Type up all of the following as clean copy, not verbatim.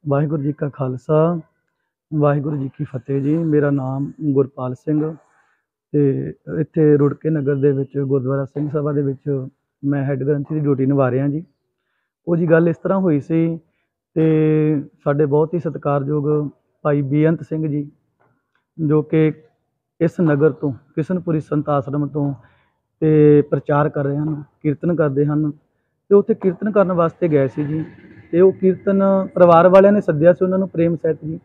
वाहिगुरू जी का खालसा वाहिगुरू जी की फतेह जी। मेरा नाम गुरपाल सिंह ते इत्थे रुड़के नगर दे विच गुरुद्वारा सिंह सभा दे विच मैं हैड ग्रंथी की ड्यूटी निभा रहा जी। वो जी गल इस तरह हुई सी ते साडे बहुत ही सत्कारयोग भाई बेअंत सिंह जी जो कि इस नगर तो किशनपुरी संत आश्रम तो ते प्रचार कर रहे हैं, कीर्तन करते हैं। तो उत्थे कीर्तन करने वास्ते गए सी जी। तो वो कीर्तन परिवार वालियां ने सद्दिया सी उन्होंने प्रेम सहित जी।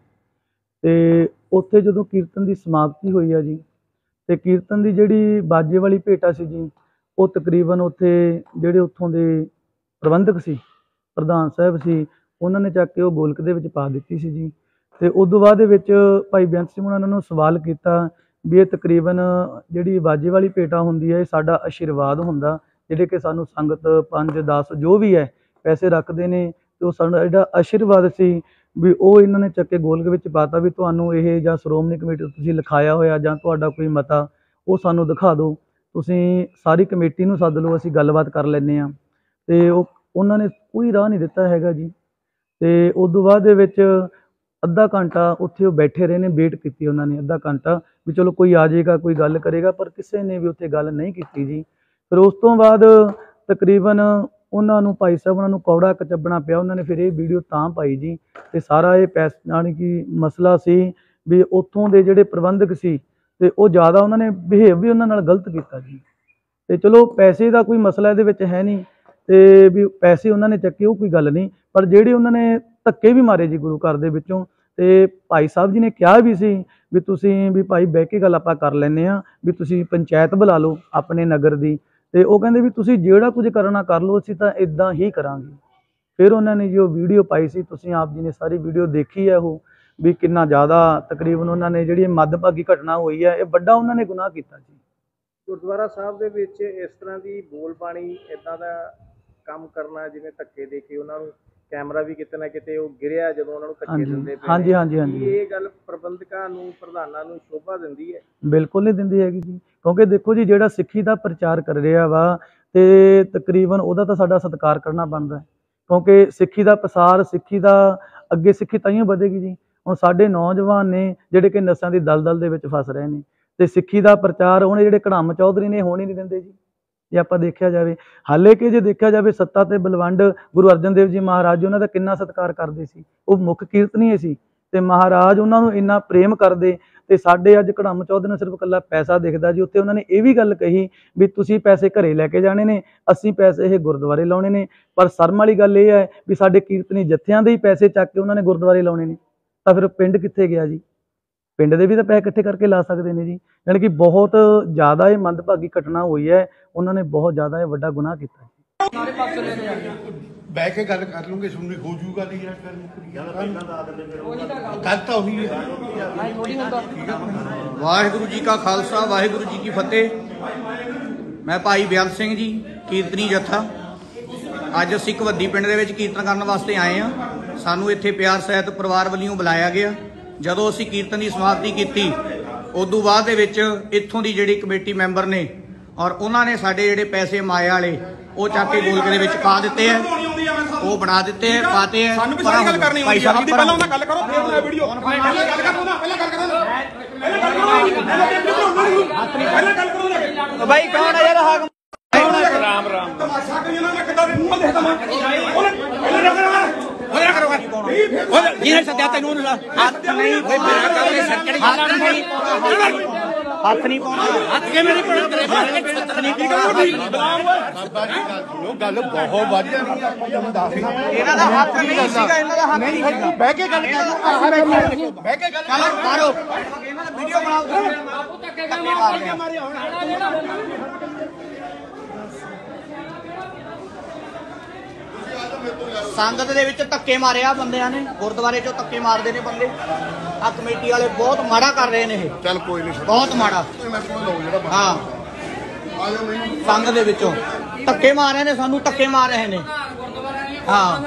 तो उत्थे जदों कीर्तन की समाप्ति हुई है जी, तो कीर्तन की जिहड़ी बाजे वाली भेटा सी जी, वो तकरीबन उत्थे जिहड़े उत्थों के प्रबंधक सी, प्रधान साहब सी, उन्होंने चक के वो गोलक दे विच पा दित्ती सी जी। तो उदों बाद दे विच भाई बेअंत सिंह उन्होंने उन्होंने सवाल किया भी ये तकरीबन जिहड़ी बाजे वाली भेटा हुंदी है, साडा आशीर्वाद हुंदा, जिहड़े कि सानूं संगत 5 10 जो भी है पैसे रखते हैं, तो साडा जिहड़ा आशीर्वाद सी भी वो इन्होंने चक्के गोलक विच पाता भी तुहानूं इह जां श्रोमणी कमेटी तो तुसीं लिखाया होया जां तुहाडा कोई मता वो सानूं दिखा दो, तुसीं सारी कमेटी नूं सद लो, असीं गलबात कर लैंदे आं। ते उन्होंने कोई राह नहीं दिता हैगा जी। तो उदों बाद दे विच अद्धा घंटा उत्थे बैठे रहे ने, वेट की उन्होंने अद्धा घंटा भी चलो कोई आ जाएगा कोई गल करेगा, पर किसी ने भी उत्थे गल नहीं की जी। फिर उस तो बाद तकरीबन उन्होंने भाई साहब उन्होंने कौड़ा कचबना पिया। उन्होंने फिर ये वीडियो तां पाई जी, तो सारा ये पैसे यानी कि मसला सी भी उत्थों के जिहड़े प्रबंधक सी ते वो ज़्यादा उन्होंने बिहेव भी उन्होंने गलत किया जी। तो चलो पैसे का कोई मसला ये है नहीं, तो भी पैसे उन्होंने चक्के वो कोई गल नहीं, पर जिहड़े उन्होंने धक्के भी मारे जी गुरु घर दे विचों। ते भाई साहब जी ने कहा भी सी भी तुसीं भी भाई बह के गल आपां कर लैंदे आं, भी तुसीं पंचायत बुला लो अपने नगर दी, ते वो कहंदे भी तुसीं जिहड़ा कुछ करना कर लो, असीं तां इदां ही करांगे। फिर उन्होंने जो वीडियो पाई सी, तुसीं आप जी ने सारी वीडियो देखी है, वो भी कितना ज़्यादा तकरीबन उन्होंने जिहड़ी मध्यभागी घटना हुई है, ये बड़ा उन्होंने गुनाह किया जी। गुरुद्वारा साहब दे विच इस तरह की बोल बाणी इदां दा काम करना, जिवें धक्के दे के उन्हां नूं कैमरा भी किते ना किते वो गिरिया जदों उन्हां नूं धक्के दिंदे पे, हाँ जी हाँ जी हाँ जी, ये गल प्रबंधकां नूं प्रधानां नूं शोभा दिंदी है? बिल्कुल नहीं दिंदी हैगी जी, क्योंकि देखो जी जिहड़ा सिੱਖੀ ਦਾ प्रचार कर रहा वा ते तकरीबन ਉਹਦਾ ਤਾਂ ਸਾਡਾ ਸਤਿਕਾਰ करना बनता है, क्योंकि सिੱਖੀ ਦਾ प्रसार सिੱਖੀ ਦਾ ਅੱਗੇ सिੱਖੀ ਤਾਈਓ ਵਧੇਗੀ जी। ਹੁਣ ਸਾਡੇ नौजवान ने ਜਿਹੜੇ कि ਨਸ਼ਿਆਂ ਦੀ ਦਲਦਲ ਦੇ ਵਿੱਚ ਫਸ ਰਹੇ ਨੇ, ਤੇ सिੱਖੀ ਦਾ प्रचार ਹੁਣ ਜਿਹੜੇ ਕੜਮ ਚੌਧਰੀ ਨੇ ਹੋਣ ਹੀ ਨਹੀਂ ਦਿੰਦੇ जी। ਜੇ ਆਪਾਂ ਦੇਖਿਆ ਜਾਵੇ, ਹਾਲੇ ਕਿ ਜੇ ਦੇਖਿਆ ਜਾਵੇ ਸੱਤਾ ਤੇ ਬਲਵੰਡ ਗੁਰੂ ਅਰਜਨ ਦੇਵ ਜੀ ਮਹਾਰਾਜ ਉਹਨਾਂ ਦਾ ਕਿੰਨਾ ਸਤਿਕਾਰ ਕਰਦੇ ਸੀ, ਉਹ ਮੁੱਖ ਕੀਰਤਨੀਏ ਸੀ, ਤੇ ਮਹਾਰਾਜ ਉਹਨਾਂ ਨੂੰ ਇੰਨਾ ਪ੍ਰੇਮ ਕਰਦੇ। ਤੇ ਸਾਡੇ ਅੱਜ ਕੜਮ ਚੌਧਰੀ ਨੂੰ ਸਿਰਫ ਇਕੱਲਾ ਪੈਸਾ ਦਿਖਦਾ ਜੀ। ਉੱਥੇ ਉਹਨਾਂ ਨੇ ਇਹ ਵੀ ਗੱਲ ਕਹੀ ਵੀ ਤੁਸੀਂ ਪੈਸੇ ਘਰੇ ਲੈ ਕੇ ਜਾਣੇ ਨੇ, ਅਸੀਂ ਪੈਸੇ ਇਹ ਗੁਰਦੁਆਰੇ ਲਾਉਣੇ ਨੇ। ਪਰ ਸ਼ਰਮ ਵਾਲੀ ਗੱਲ ਇਹ ਹੈ ਵੀ ਸਾਡੇ ਕੀਰਤਨੀ ਜੱਥਿਆਂ ਦੇ ਹੀ ਪੈਸੇ ਚੱਕ ਕੇ ਉਹਨਾਂ ਨੇ ਗੁਰਦੁਆਰੇ ਲਾਉਣੇ ਨੇ, ਤਾਂ ਫਿਰ ਪਿੰਡ ਕਿੱਥੇ ਗਿਆ ਜੀ? ਪਿੰਡ ਦੇ ਵੀ ਤਾਂ ਪੈਸੇ ਇਕੱਠੇ ਕਰਕੇ ਲਾ ਸਕਦੇ ਨੇ ਜੀ। ਯਾਨੀ ਕਿ ਬਹੁਤ ਜ਼ਿਆਦਾ ਇਹ ਮੰਦਭਾਗੀ ਘਟਨਾ ਹੋਈ ਹੈ, ਉਹਨਾਂ ਨੇ ਬਹੁਤ ਜ਼ਿਆਦਾ ਇਹ ਵੱਡਾ ਗੁਨਾਹ ਕੀਤਾ ਜੀ। ਬਹਿ ਕੇ ਗੱਲ ਕਰ ਲੂੰਗੇ, ਸੁਣਨੀ ਹੋ ਜੂਗਾ ਨਹੀਂ ਯਾਰ, ਗੱਲ ਤਾਂ ਉਹੀ ਹੈ। ਵਾਹਿਗੁਰੂ ਜੀ ਕਾ ਖਾਲਸਾ ਵਾਹਿਗੁਰੂ ਜੀ ਕੀ ਫਤਿਹ। ਮੈਂ ਭਾਈ ਬੇਅੰਤ ਸਿੰਘ ਜੀ, ਕੀਰਤਨੀ ਜੱਥਾ। ਅੱਜ ਅਸੀਂ ਘਵੱਦੀ ਪਿੰਡ ਦੇ ਵਿੱਚ ਕੀਰਤਨ ਕਰਨ ਵਾਸਤੇ ਆਏ ਹਾਂ। ਸਾਨੂੰ ਇੱਥੇ ਪਿਆਰ ਸਹਿਤ ਪਰਿਵਾਰ ਵੱਲੋਂ ਬੁਲਾਇਆ ਗਿਆ। ਜਦੋਂ ਅਸੀਂ ਕੀਰਤਨ ਦੀ ਸਮਾਪਤੀ ਕੀਤੀ, ਉਦੋਂ ਬਾਅਦ ਦੇ ਵਿੱਚ ਇੱਥੋਂ ਦੀ ਜਿਹੜੀ ਕਮੇਟੀ ਮੈਂਬਰ ਨੇ ਔਰ ਉਹਨਾਂ ਨੇ ਸਾਡੇ ਜਿਹੜੇ ਪੈਸੇ ਮਾਇਆ ਵਾਲੇ ਉਹ ਚੱਕ ਕੇ ਗੋਲਕ ਦੇ ਵਿੱਚ ਪਾ ਦਿੱਤੇ ਹੈ, ਉਹ ਬਣਾ ਦਿੱਤੇ ਹੈ, ਪਾਤੇ ਹੈ। ਸਾਨੂੰ ਵੀ ਸਾਰੀ ਗੱਲ ਕਰਨੀ ਹੁੰਦੀ ਹੈ, ਆਪਦੀ ਪਹਿਲਾਂ ਉਹਨਾਂ ਗੱਲ ਕਰੋ, ਫਿਰ ਬਣਾ ਵੀਡੀਓ। ਪਹਿਲਾਂ ਗੱਲ ਕਰੋ ਨਾ, ਪਹਿਲਾਂ ਗੱਲ ਕਰੋ, ਪਹਿਲਾਂ ਗੱਲ ਕਰੋ। ਭਾਈ ਕੌਣ ਹੈ ਯਾਰ? ਹਾਕਮ ਰਾਮ ਰਾਮ ਤਮਾਸ਼ਾ ਕਰੀ ਉਹਨਾਂ ਨੇ ਕਿੱਦਾਂ ਦੇ ਮੂੰਹ ਦੇਖਦਾ ਮੈਂ ਉਹਨੇ ਕਰੋਗਾ ਜਿਹਨੇ ਸੱਦਿਆ ਤੈਨੂੰ ਹੱਥ ਨਹੀਂ ਕੋਈ ਮੇਰਾ ਕੰਮ ਨਹੀਂ, ਸਰਕੜੀ ਹੱਥ ਨਹੀਂ ਪਾਉਣਾ, ਹੱਥ ਕਿਵੇਂ ਨਹੀਂ ਪਾਉਣਾ ਤੇਰੇ ਹੱਥ ਨਹੀਂ ਕੀ ਕਰੋ ਬਾਬਾ ਜੀ ਗੱਲ ਬਹੁਤ ਵੱਧ ਜਾਣੀ ਆ। ਇਹਨਾਂ ਦਾ ਹੱਥ ਨਹੀਂ ਸੀਗਾ, ਇਹਨਾਂ ਦਾ ਹੱਥ ਨਹੀਂ ਸੀਗਾ। ਬਹਿ ਕੇ ਗੱਲ ਕਰੋ, ਬਹਿ ਕੇ ਗੱਲ ਮਾਰੋ, ਇਹਨਾਂ ਦਾ ਵੀਡੀਓ ਬਣਾਓ ਤੁਸੀਂ। ਮਾਰੀ ਹੁਣ ਸੰਗਤ ਦੇ ਵਿੱਚ ਧੱਕੇ ਮਾਰਿਆ ਬੰਦਿਆਂ ਨੇ, ਗੁਰਦੁਆਰੇ ਚੋਂ ਧੱਕੇ ਮਾਰਦੇ ਨੇ ਬੰਦੇ। ਆ ਕਮੇਟੀ ਵਾਲੇ ਬਹੁਤ ਮਾੜਾ ਕਰ ਰਹੇ ਨੇ ਇਹ। ਚੱਲ ਕੋਈ ਨਹੀਂ, ਬਹੁਤ ਮਾੜਾ। ਹਾਂ, ਸੰਗਤ ਦੇ ਵਿੱਚੋਂ ਧੱਕੇ ਮਾਰ ਰਹੇ ਨੇ, ਸਾਨੂੰ ਧੱਕੇ ਮਾਰ ਰਹੇ ਨੇ। ਹਾਂ,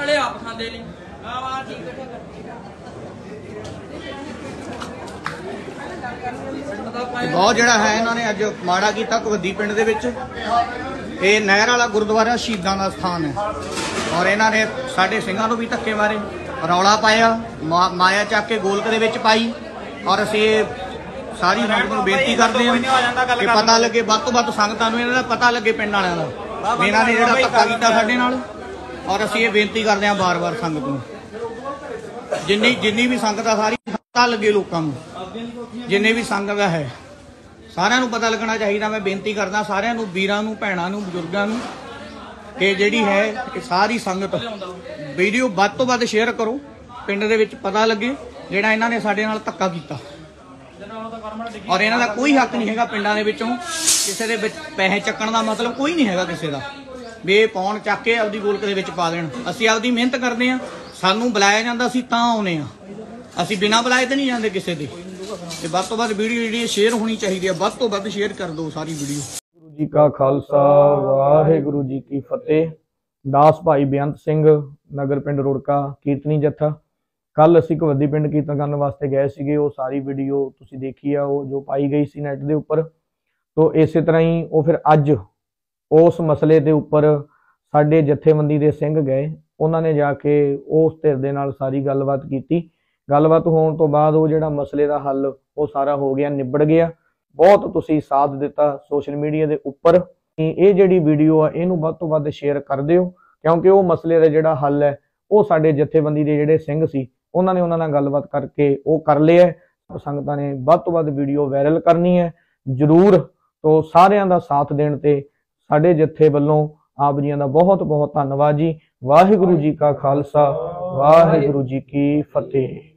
ਬਹੁਤ ਜਿਹੜਾ ਹੈ ਇਹਨਾਂ ਨੇ ਅੱਜ ਮਾੜਾ ਕੀਤਾ ਘਵੱਦੀ ਪਿੰਡ ਦੇ ਵਿੱਚ। ਇਹ ਨਹਿਰ ਵਾਲਾ ਗੁਰਦੁਆਰਾ ਸ਼ਹੀਦਾਂ ਦਾ ਸਥਾਨ ਹੈ, ਔਰ ਇਹਨਾਂ ਨੇ ਸਾਡੇ ਸਿੰਘਾਂ ਨੂੰ ਵੀ ਧੱਕੇ ਮਾਰੇ। ਰੌਲਾ ਪਾਇਆ, ਮਾਇਆ ਚੱਕ ਕੇ ਗੋਲਕ ਦੇ ਵਿੱਚ ਪਾਈ। ਔਰ ਅਸੀਂ ਸਾਰੀ ਸੰਗਤ ਨੂੰ ਬੇਨਤੀ ਕਰਦੇ ਹਾਂ ਕਿ ਪਤਾ ਲੱਗੇ, ਵੱਧ ਤੋਂ ਵੱਧ ਸੰਗਤਾਂ ਨੂੰ ਇਹਨਾਂ ਦਾ ਪਤਾ ਲੱਗੇ, ਪਿੰਡ ਵਾਲਿਆਂ ਦਾ ਇਹਨਾਂ ਨੇ ਜਿਹੜਾ ਧੱਕਾ ਕੀਤਾ ਸਾਡੇ ਨਾਲ। ਔਰ ਅਸੀਂ ਇਹ ਬੇਨਤੀ ਕਰਦੇ ਹਾਂ ਬਾਰ-ਬਾਰ ਸੰਗਤ ਨੂੰ, ਜਿੰਨੀ ਵੀ ਸੰਗਤ ਆ ਸਾਰੀ ਪਤਾ ਲੱਗੇ ਲੋਕਾਂ ਨੂੰ, ਜਿੰਨੇ ਵੀ ਸੰਗਤ ਹੈ ਸਾਰਿਆਂ ਨੂੰ ਪਤਾ ਲੱਗਣਾ ਚਾਹੀਦਾ। ਮੈਂ ਬੇਨਤੀ ਕਰਦਾ ਸਾਰਿਆਂ ਨੂੰ, ਵੀਰਾਂ ਨੂੰ, ਭੈਣਾਂ ਨੂੰ, ਬਜ਼ੁਰਗਾਂ ਨੂੰ ਕਿ ਜਿਹੜੀ ਹੈ ਇਹ ਸਾਰੀ ਸੰਗਤ ਵੀਡੀਓ ਵੱਧ ਤੋਂ ਵੱਧ ਸ਼ੇਅਰ ਕਰੋ, ਪਿੰਡ ਦੇ ਵਿੱਚ ਪਤਾ ਲੱਗੇ ਜਿਹੜਾ ਇਹਨਾਂ ਨੇ ਸਾਡੇ ਨਾਲ ਧੱਕਾ ਕੀਤਾ। ਔਰ ਇਹਨਾਂ ਦਾ ਕੋਈ ਹੱਕ ਨਹੀਂ ਹੈਗਾ ਪਿੰਡਾਂ ਦੇ ਵਿੱਚੋਂ ਕਿਸੇ ਦੇ ਵਿੱਚ ਪੈਸੇ ਚੱਕਣ ਦਾ, ਮਤਲਬ ਕੋਈ ਨਹੀਂ ਹੈਗਾ ਕਿਸੇ ਦਾ ਵੀ ਇਹ ਪਾਉਣ ਚੱਕ ਕੇ ਆਪਦੀ ਗੋਲਕ ਦੇ ਵਿੱਚ ਪਾ ਦੇਣ। ਅਸੀਂ ਆਪਦੀ ਮਿਹਨਤ ਕਰਦੇ ਹਾਂ, ਸਾਨੂੰ ਬੁਲਾਇਆ ਜਾਂਦਾ ਅਸੀਂ ਤਾਂ ਆਉਨੇ ਆ, ਅਸੀਂ ਬਿਨਾਂ ਬੁਲਾਏ ਤੇ ਨਹੀਂ ਜਾਂਦੇ ਕਿਸੇ ਦੇ। ਤੇ ਵੱਧ ਤੋਂ ਵੱਧ ਵੀਡੀਓ ਜਿਹੜੀ ਸ਼ੇਅਰ ਹੋਣੀ ਚਾਹੀਦੀ ਹੈ, ਵੱਧ ਤੋਂ ਵੱਧ ਸ਼ੇਅਰ ਕਰ ਦਿਓ ਸਾਰੀ ਵੀਡੀਓ। ਗੁਰੂ ਜੀ ਕਾ ਖਾਲਸਾ, ਵਾਹਿਗੁਰੂ ਜੀ ਕੀ ਫਤਿਹ। ਦਾਸ ਭਾਈ ਬੇਅੰਤ ਸਿੰਘ, ਨਗਰ ਪਿੰਡ ਰੁੜਕਾ, ਕੀਰਤਨੀ ਜੱਥਾ। ਕੱਲ ਅਸੀਂ ਕਵੱਦੀ ਪਿੰਡ ਕੀਰਤਨ ਕਰਨ ਵਾਸਤੇ ਗਏ ਸੀਗੇ, ਉਹ ਸਾਰੀ ਵੀਡੀਓ ਤੁਸੀਂ ਦੇਖੀ ਆ, ਉਹ ਜੋ ਪਾਈ ਗਈ ਸੀ ਨੈਟ ਦੇ ਉੱਪਰ। ਤੋਂ ਇਸੇ ਤਰ੍ਹਾਂ ਹੀ ਉਹ ਫਿਰ ਅੱਜ ਉਸ ਮਸਲੇ ਦੇ ਉੱਪਰ ਸਾਡੇ ਜਥੇਬੰਦੀ ਦੇ ਸਿੰਘ ਗਏ, ਉਹਨਾਂ ਨੇ ਜਾ ਕੇ ਉਸ ਧਿਰ ਦੇ ਨਾਲ ਸਾਰੀ ਗੱਲਬਾਤ ਕੀਤੀ। ਗੱਲਬਾਤ ਹੋਣ ਤੋਂ ਬਾਅਦ ਉਹ ਜਿਹੜਾ ਮਸਲੇ ਦਾ ਹੱਲ ਉਹ ਸਾਰਾ ਹੋ ਗਿਆ, ਨਿਬੜ ਗਿਆ। ਬਹੁਤ ਤੁਸੀਂ ਸਾਥ ਦਿੱਤਾ ਸੋਸ਼ਲ ਮੀਡੀਆ ਦੇ ਉੱਪਰ। ਇਹ ਜਿਹੜੀ ਵੀਡੀਓ ਆ ਇਹਨੂੰ ਵੱਧ ਤੋਂ ਵੱਧ ਸ਼ੇਅਰ ਕਰ ਦਿਓ, ਕਿਉਂਕਿ ਉਹ ਮਸਲੇ ਦਾ ਜਿਹੜਾ ਹੱਲ ਹੈ ਉਹ ਸਾਡੇ ਜਥੇਬੰਦੀ ਦੇ ਜਿਹੜੇ ਸਿੰਘ ਸੀ ਉਹਨਾਂ ਨੇ ਉਹਨਾਂ ਨਾਲ ਗੱਲਬਾਤ ਕਰਕੇ ਉਹ ਕਰ ਲਿਆ। ਸੰਗਤਾਂ ਨੇ ਵੱਧ ਤੋਂ ਵੱਧ ਵੀਡੀਓ ਵਾਇਰਲ ਕਰਨੀ ਹੈ ਜ਼ਰੂਰ। ਤੋਂ ਸਾਰਿਆਂ ਦਾ ਸਾਥ ਦੇਣ ਤੇ ਸਾਡੇ ਜਥੇ ਵੱਲੋਂ ਆਪ ਜੀਆਂ ਦਾ ਬਹੁਤ ਬਹੁਤ ਧੰਨਵਾਦ ਜੀ। ਵਾਹਿਗੁਰੂ ਜੀ ਕਾ ਖਾਲਸਾ, ਵਾਹਿਗੁਰੂ ਜੀ ਕੀ ਫਤਿਹ।